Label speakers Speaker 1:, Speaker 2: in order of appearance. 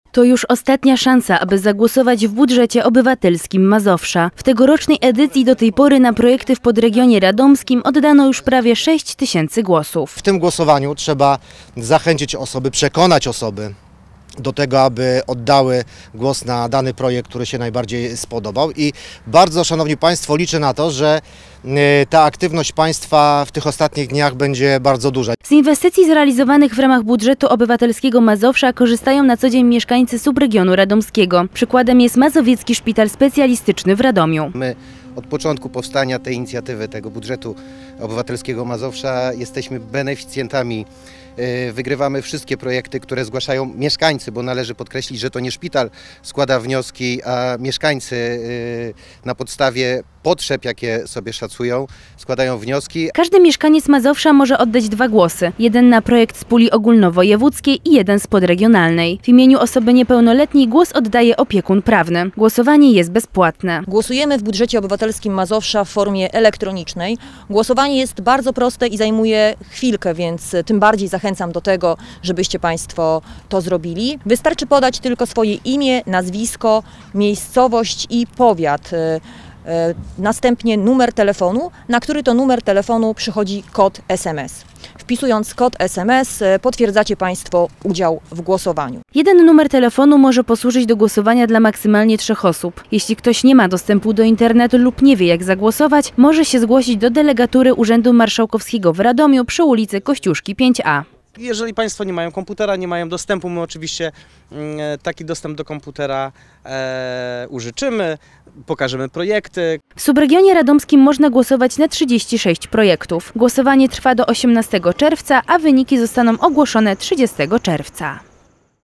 Speaker 1: To już ostatnia szansa, aby zagłosować w budżecie obywatelskim Mazowsza. W tegorocznej edycji do tej pory na projekty w podregionie radomskim oddano już prawie 6 000 głosów.
Speaker 2: W tym głosowaniu trzeba zachęcić osoby, przekonać osoby do tego, aby oddały głos na dany projekt, który się najbardziej spodobał. I bardzo, szanowni państwo, liczę na to, że ta aktywność państwa w tych ostatnich dniach będzie bardzo duża.
Speaker 1: Z inwestycji zrealizowanych w ramach budżetu obywatelskiego Mazowsza korzystają na co dzień mieszkańcy subregionu radomskiego. Przykładem jest Mazowiecki Szpital Specjalistyczny w Radomiu.
Speaker 3: My od początku powstania tej inicjatywy, tego budżetu obywatelskiego Mazowsza jesteśmy beneficjentami. Wygrywamy wszystkie projekty, które zgłaszają mieszkańcy, bo należy podkreślić, że to nie szpital składa wnioski, a mieszkańcy na podstawie potrzeb, jakie sobie szacują, składają wnioski.
Speaker 1: Każdy mieszkaniec Mazowsza może oddać 2 głosy. Jeden na projekt z puli ogólnowojewódzkiej i jeden z podregionalnej. W imieniu osoby niepełnoletniej głos oddaje opiekun prawny. Głosowanie jest bezpłatne.
Speaker 4: Głosujemy w budżecie obywatelskim Mazowsza w formie elektronicznej. Głosowanie jest bardzo proste i zajmuje chwilkę, więc tym bardziej zachęcam do tego, żebyście Państwo to zrobili. Wystarczy podać tylko swoje imię, nazwisko, miejscowość i powiat. Następnie numer telefonu, na który to numer telefonu przychodzi kod SMS. Wpisując kod SMS potwierdzacie Państwo udział w głosowaniu.
Speaker 1: Jeden numer telefonu może posłużyć do głosowania dla maksymalnie 3 osób. Jeśli ktoś nie ma dostępu do internetu lub nie wie, jak zagłosować, może się zgłosić do delegatury Urzędu Marszałkowskiego w Radomiu przy ulicy Kościuszki 5A.
Speaker 5: Jeżeli Państwo nie mają komputera, nie mają dostępu, my oczywiście taki dostęp do komputera użyczymy, pokażemy projekty.
Speaker 1: W subregionie radomskim można głosować na 36 projektów. Głosowanie trwa do 18 czerwca, a wyniki zostaną ogłoszone 30 czerwca.